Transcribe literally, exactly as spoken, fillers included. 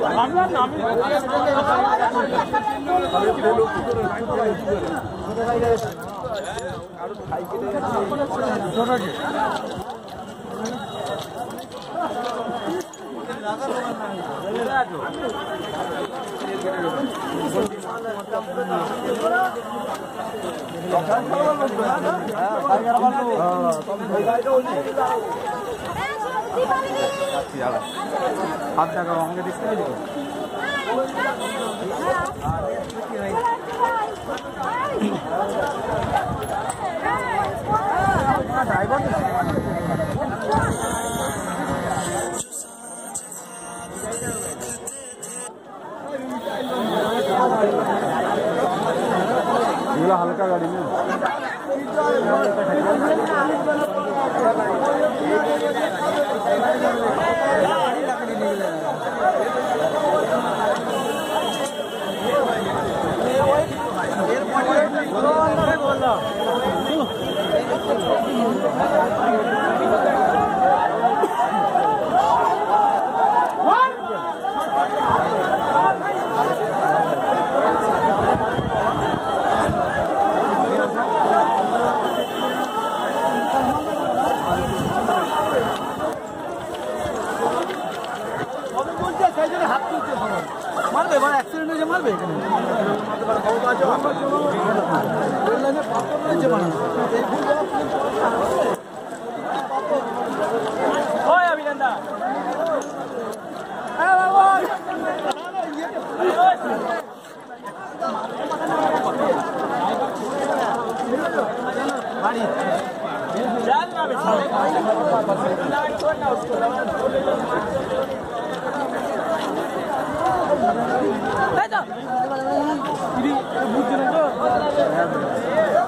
हाथ लगा होंगे दिखते नहीं ये हल्का गाड़ी में मारबे बड़ा एक्सीडेंट হয়েছে মারবে এখানে লাইনে পাথর রয়েছে মানে ওই অভিনন্দন আরে বাবা বাড়ি चल ना बेटा छोड़ ना उसको ले जा इधर बुझ ना तो